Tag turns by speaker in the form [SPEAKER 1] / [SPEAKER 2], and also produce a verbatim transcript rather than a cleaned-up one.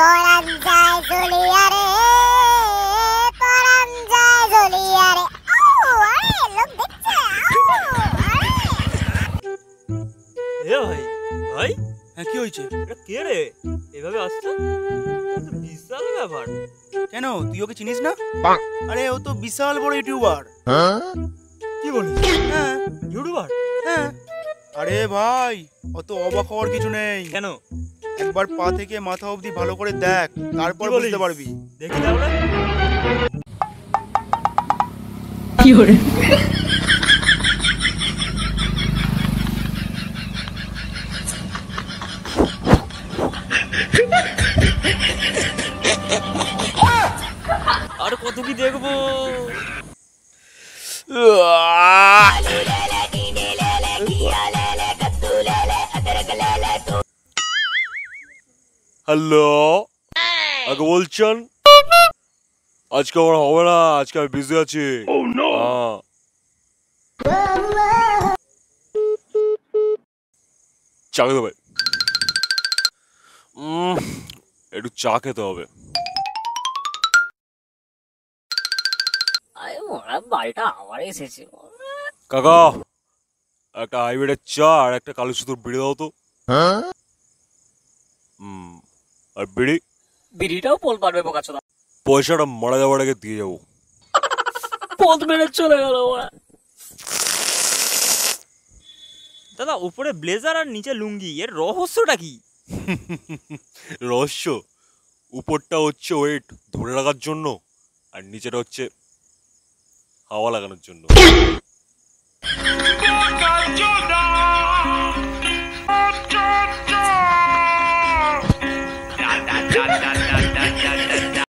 [SPEAKER 1] পরাণ যায় জ্বলিয়া রে, পরাণ যায় জ্বলিয়া রে। আউ, আরে লোক দেখছে। আউ, আরে।
[SPEAKER 2] এ ভাই ভাই,
[SPEAKER 3] হ্যাঁ কি হয়েছে?
[SPEAKER 2] এটা কে রে এভাবে আসছে? এটা তো বিশাল ব্যাপার।
[SPEAKER 3] কেন তুই ওকে চিনিস না? আরে ও তো বিশাল বড় ইউটিউবার।
[SPEAKER 2] কি বলিস?
[SPEAKER 3] হ্যাঁ
[SPEAKER 2] ইউটিউবার?
[SPEAKER 3] হ্যাঁ। আরে ভাই অত অবাক হওয়ার কিছু নেই।
[SPEAKER 2] কেন?
[SPEAKER 3] একবার পা থেকে মাথা অবধি ভালো করে দেখ, তারপর
[SPEAKER 2] কি বলিস?
[SPEAKER 3] বুঝতে পারবি।
[SPEAKER 2] দেখি তাহলে।
[SPEAKER 4] কি করে?
[SPEAKER 2] আর কত কি দেখবো?
[SPEAKER 5] হ্যালো, আগে বলছেন? আজকে আমার হবে না, আজকে আমি বিজি আছি। হ্যাঁ। চা খেতে হবে। উম, একটু চা খেতে হবে।
[SPEAKER 6] বাড়িটা আবার এসেছে।
[SPEAKER 5] কাকা, একটা হাইব্রিডের চা আর একটা কালো সুতোর বিড়ি দাও তো। হুম, আর বিড়ি?
[SPEAKER 6] বিড়িটাও পোল পারবে বোকাচোদা।
[SPEAKER 5] পয়সাটা মারা যাওয়ার আগে দিয়ে যাবো।
[SPEAKER 6] পোল মেরে চলে গেল ওরা।
[SPEAKER 2] দাদা উপরে ব্লেজার আর নিচে লুঙ্গি, এর রহস্যটা কি?
[SPEAKER 5] রহস্য, উপরটা হচ্ছে ওয়েট ধরে রাখার জন্য আর নিচেটা হচ্ছে হাওয়া লাগানোর জন্য।